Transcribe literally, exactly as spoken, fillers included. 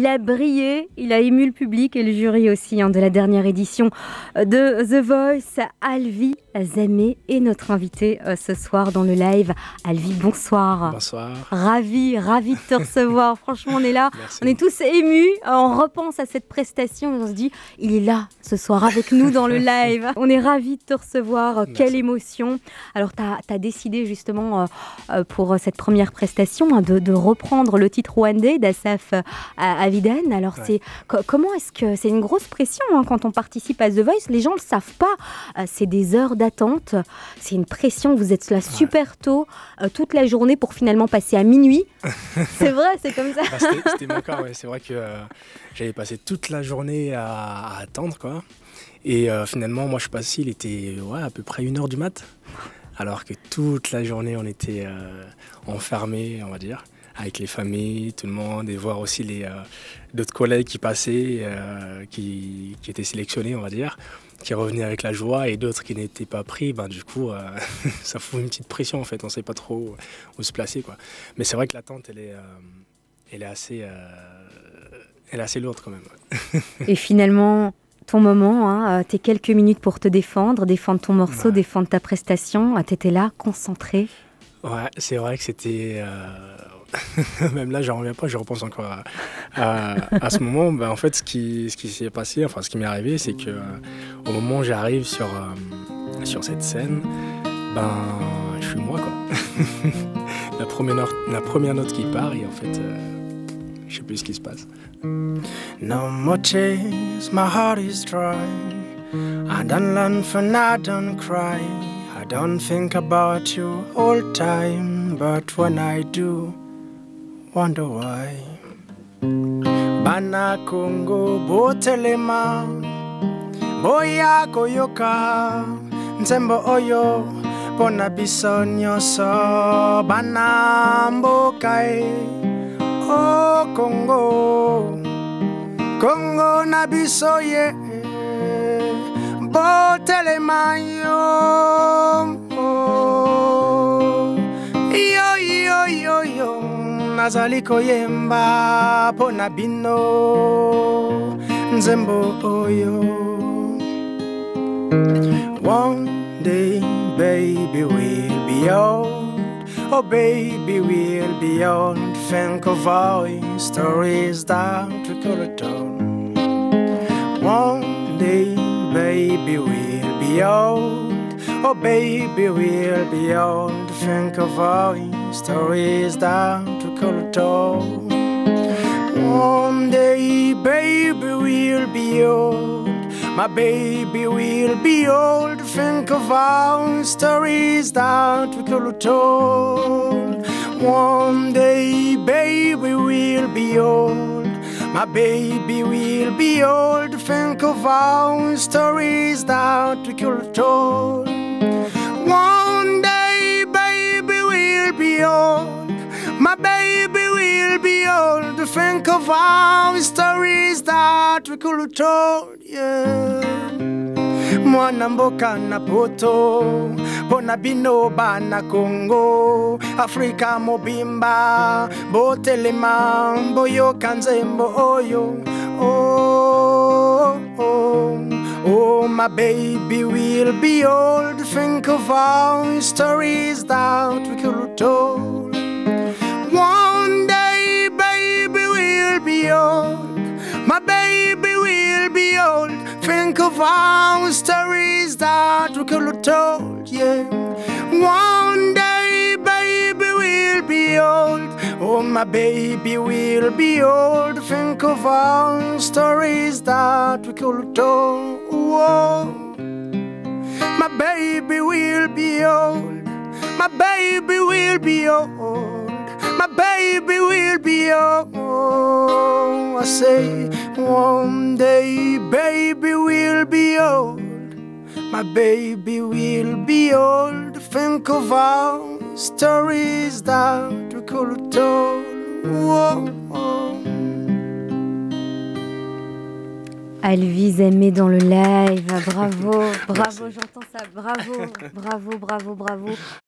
Il a brillé, il a ému le public et le jury aussi hein, de la dernière édition de The Voice. Alvi Zamé est notre invité euh, ce soir dans le live. Alvi, bonsoir. Bonsoir. Ravi, ravi de te recevoir. Franchement, on est là, Merci. On est tous émus. On repense à cette prestation et on se dit, il est là ce soir avec nous dans le live. On est ravis de te recevoir. Merci. Quelle émotion. Alors, tu as décidé justement euh, euh, pour cette première prestation hein, de, de reprendre le titre rwandais d'Asaf euh, Avidan. Alors, ouais. c'est co comment est-ce que c'est une grosse pression hein, quand on participe à The Voice? Les gens ne le savent pas. Euh, c'est des heures d'attente. C'est une pression. Vous êtes là ouais. super tôt, euh, toute la journée pour finalement passer à minuit. C'est vrai, c'est comme ça. Ah, c'était mon cas, ouais. C'est vrai que euh, j'avais passé toute la journée à, à attendre, quoi. Et euh, finalement, moi, je suis passé, il était ouais, à peu près une heure du mat. Alors que toute la journée, on était euh, enfermés, on va dire, avec les familles, tout le monde, et voir aussi les euh, d'autres collègues qui passaient, euh, qui, qui étaient sélectionnés, on va dire, qui revenaient avec la joie, et d'autres qui n'étaient pas pris. Ben, du coup, euh, ça fout une petite pression, en fait. On ne sait pas trop où se placer, quoi. Mais c'est vrai que l'attente, elle est, euh, elle est assez, euh, elle est assez lourde, quand même. Et finalement, ton moment, hein, tes quelques minutes pour te défendre, défendre ton morceau, ouais. défendre ta prestation, tu étais là, concentré. Ouais, c'est vrai que c'était... Euh... Même là, j'en reviens pas, je repense encore à, à, à ce moment. Ben, en fait, ce qui, ce qui s'est passé, enfin, ce qui m'est arrivé, c'est que euh, au moment où j'arrive sur, euh, sur cette scène, ben, je suis moi, quoi. la, première note, la première note qui part, et en fait, euh, je sais plus ce qui se passe. No more tears, my heart is dry. I don't learn from, I don't cry. I don't think about you all time, but when I do, wonder why. Bana Congo botelema, boya koyoka, nzembo oyo, pona bisonyo so, bana mbokae. Oh Congo, Congo na biso ye, botelema yo, oh. Yo yo yo yo, nazali koyemba pona bino, nzembo oyo. One day, baby, we'll be old. Oh baby, we'll be old. Think of our stories that we could have told. One day, baby, we'll be old. Oh baby, we'll be old. Think of our stories that we could have told. One day, baby, we'll be old. My baby will be old. Think of our stories that we could have told. One day, baby, we'll be old. My baby will be old. Think of our stories that we could have told. One day, baby, we'll be old. My baby will be old. Think of our stories that we could have told. Yeah. Mwana mboka na poto, pona bino bana Congo, Afrika mobimba, botelema, boyo kanzembo oyo, oh, oh, oh, my baby will be old. Think of our stories that we could have told. One day, baby, we'll be old. My baby will be old. Think of our stories that we could have told, yeah. One day, baby, we'll be old. Oh, my baby will be old. Think of our stories that we could have told. Whoa. My baby will be old. My baby will be old. My baby will be old. I say one day, baby will be old. My baby will be old. Think of our stories that we could have told. Whoa, whoa. Alvi Zamé dans le live. Bravo, bravo, j'entends ça. Bravo, bravo, bravo, bravo.